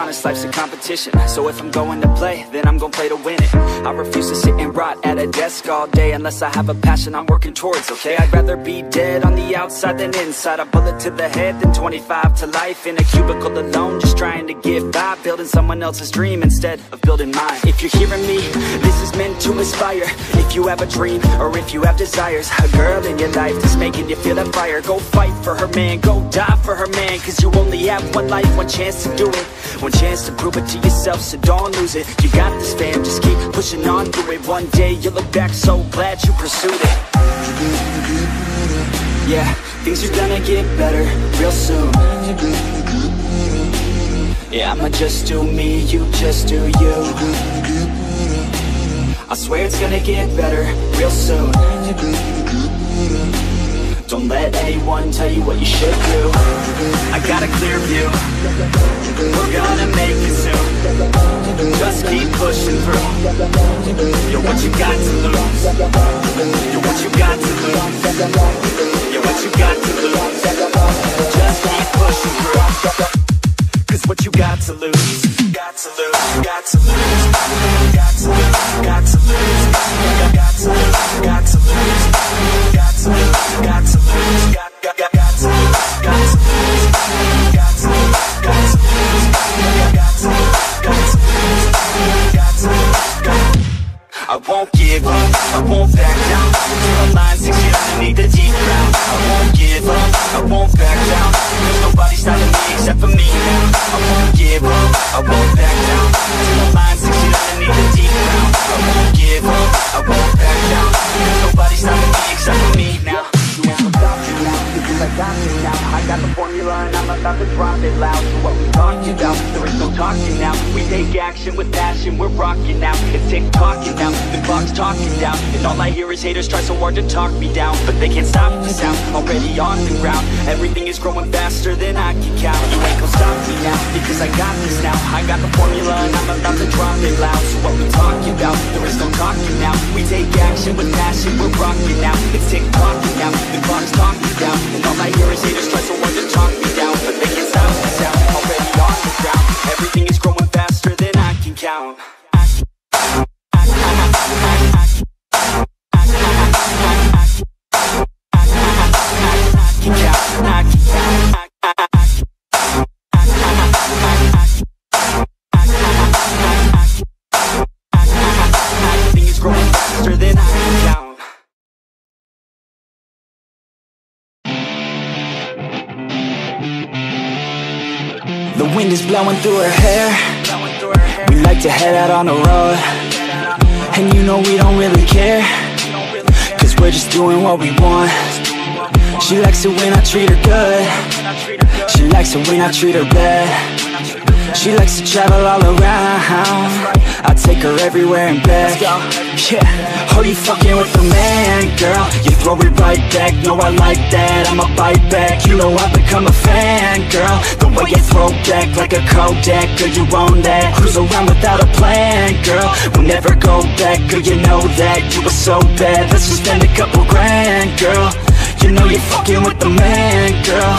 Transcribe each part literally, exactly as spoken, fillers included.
honest, life's a competition. So if I'm going to play, then I'm gonna play to win it. I refuse to sit and rot at a desk all day unless I have a passion I'm working towards, okay? I'd rather be dead on the outside than inside. A bullet to the head than twenty-five to life in a cubicle alone, just trying to get by, building someone else's dream instead of building mine. If you're hearing me, this is meant to inspire. If you have a dream, or if you have desires, a girl in your life that's making you feel that fire, go fight for her, man, go die for her, man. Cause you only have one life, one chance to do it, one chance to prove it to yourself, so don't lose it. You got this, fam, just keep pushing on through it. One day you'll look back so glad you pursued it. Yeah, things are gonna get better real soon. Yeah, I'ma just do me, you just do you. I swear it's gonna get better real soon. Don't let anyone tell you what you should do. I got a clear view, we're gonna make it soon. Just keep pushing through. You're what you got to lose. You're what you got to lose. You're what you got to lose. Just keep pushing through. Cause what you got to lose, got to lose, got to lose, got to lose, got to lose, got to lose, got to lose, got to lose, got to lose, got got got got to lose, got to lose, got to lose, got to lose, got to lose, got to lose, got to lose, got. I won't give up, I won't back down. Till the line six years underneath the deep ground. I won't give up, I won't back down. There's nobody stopping me except for me now. I won't give up, I won't back down. Till the line six years underneath the deep ground. I won't give up, I won't back down. There's nobody stopping me except for me now. You won't stop me now, because I got this now. I got the formula and I'm about to drop it loud. So what we talking about, there is no talking now. We take action with passion, we're rocking now. It's tick-tocking now, the clock's talking down. And all I hear is haters try so hard to talk me down, but they can't stop the sound, already on the ground. Everything is growing faster than I can count. You ain't gon' stop me now, because I got this now. I got the formula and I'm about to drop it loud. So what we talking about, there is no talking now. We take action with passion, we're rocking now. It's tick-tocking now, the clock's talking down. And all I hear is haters try so hard to talk me down, but they can't stop the sound, already on the ground. Everything is growing faster than I can count. Everything is growing faster than I can count. The wind is blowing through her hair. We like to head out on the road, and you know we don't really care, cause we're just doing what we want. She likes it when I treat her good. She likes it when I treat her bad. She likes to travel all around. I take her everywhere and back. Yeah, oh, you fucking with the man, girl. You throw it right back, no, I like that. I'ma bite back, you know I've become a fan, girl. The way you throw back like a Kodak, girl, you own that. Cruise around without a plan, girl. We'll never go back, girl, you know that. You were so bad, let's just spend a couple grand, girl. You know you're fucking with the man, girl.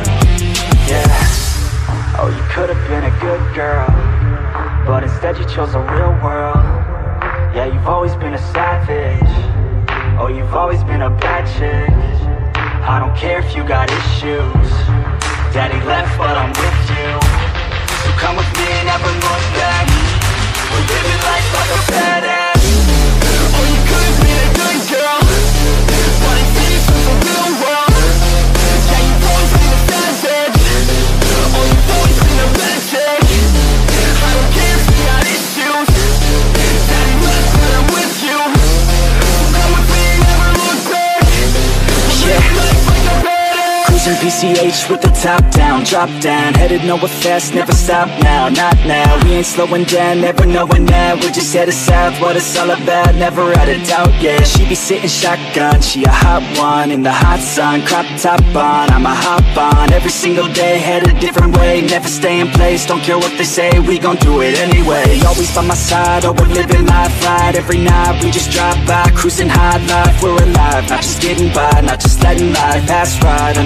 Yeah. Oh, you could've been a good girl, but instead you chose a real world. Yeah, you've always been a savage. Oh, you've always been a bad chick. I don't care if you got issues. Daddy left, but I'm with you. So come with me and never look back. We're living life like a badass. Oh, you could've been a good girl, but instead you chose a real world. Yeah, you've always been a savage. Oh, you've always been a bad chick. I don't care if you got issues. Daddy left, but I'm with you. So come with me and never look back. Yeah. Life like a badass. Cruising P C H with the top down, drop down, headed nowhere fast, never stop now, not now. We ain't slowing down, never knowing that. We're just headed south, what it's all about, never out of doubt, yeah. She be sitting shotgun, she a hot one, in the hot sun, crop top on, I'ma hop on, every single day, head a different way, never stay in place, don't care what they say, we gon' do it anyway. Always by my side, oh we're living life right, every night we just drive by, cruising high life, we're alive, not just getting by, not just letting life pass right underneath us.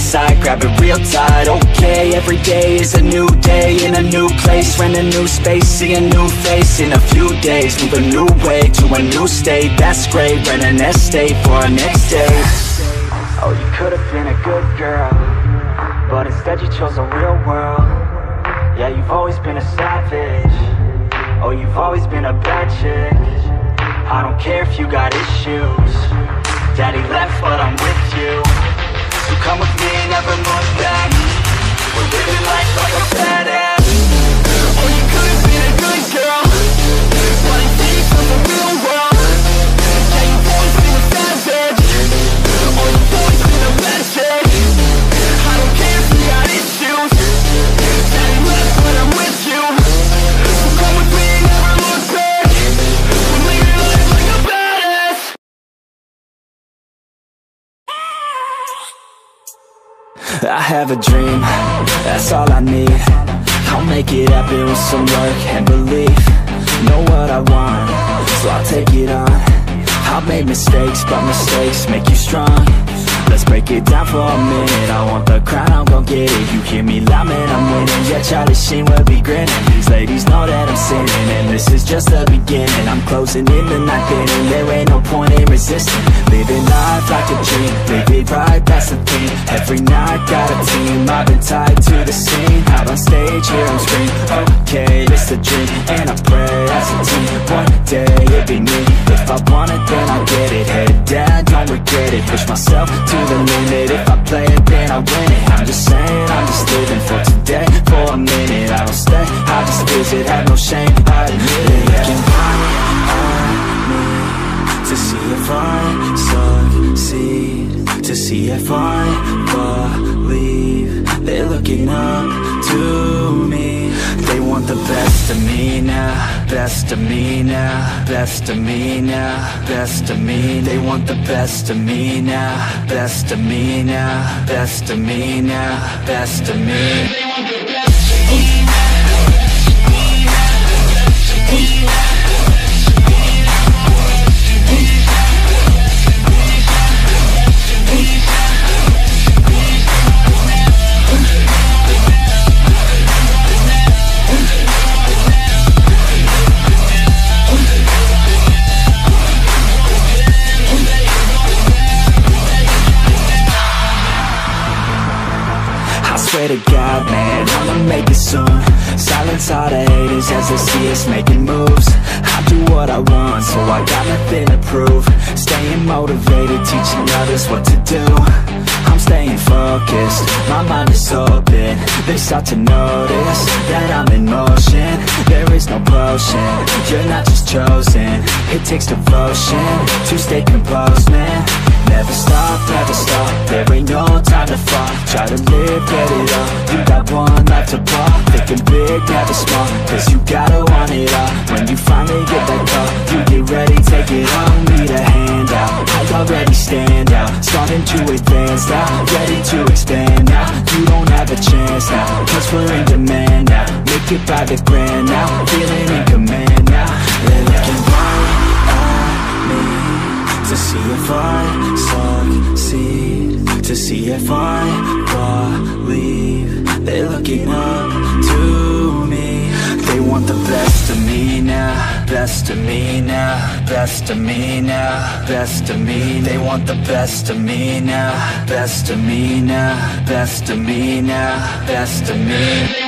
sight, grab it real tight. Okay, every day is a new day in a new place, rent a new space, see a new face in a few days, move a new way to a new state. That's great, rent an estate for our next day. Oh, you could have been a good girl, but instead you chose the real world. Yeah, you've always been a savage. Oh, you've always been a bad chick. I don't care if you got issues. Daddy left, but I'm with you. So come with me, never look back. We're living life like a badass. Oh, you could have been a good girl, but instead you chose the real world. Yeah, you've always been a savage. Oh, you've always been a bad chick. I don't care if you got issues. Daddy left, but I'm with you. So come with me, never look back. We're living life like a badass. I have a dream, that's all I need. I'll make it happen with some work and belief. Know what I want, so I'll take it on. I've made mistakes, but mistakes make you strong. Let's break it down for a minute. I want the crown, I'm gon' get it. You hear me loud, man, I'm winning. Yeah, Charlie Sheen will be grinning. These ladies know that I'm sinning, and this is just the beginning. I'm closing in the ninth inning, there ain't no point in resisting. Living life like a dream, live it right, that's the thing. Every night, got a team, I've been tied to the scene. Out on stage, here I'm scream, okay, this a dream. And I pray as a team, one day it'll be me. If I want it, then I'll get it. Head down, don't regret it. Push myself to the limit. If I play it, then I win it. I'm just saying, I'm just living for today, for a minute. I don't stay, I just visit, have no shame, I admit it. Looking right at me to see if I succeed, to see if I believe. They're looking up to me. They want the best of me now, best of me now, best of me now, best of me. They want the best of me now, best of me now, best of me now, best of me. They want the best of me now. Swear to God, man, I'ma make it soon. Silence all the haters as they see us making moves. I do what I want, so I got nothing to prove. Staying motivated, teaching others what to do. I'm staying focused, my mind is open. They start to notice that I'm in motion. There is no potion, you're not just chosen. It takes devotion to stay composed, man. Never stop, never stop, there ain't no time to fall. Try to live, get it all, you got one life to ball. Thinking big, never small, cause you gotta want it all. When you finally get that call, you get ready, take it on. Need a hand out, I already stand out. Starting to advance now, ready to expand now. You don't have a chance now, cause we're in demand now. Make it by the grand now, feeling in command now. They're looking right at me to see if I succeed, to see if I believe. They're looking up to me. They want the best of me now, best of me now, best of me now, best of me. They want the best of me now, best of me now, best of me now, best of me.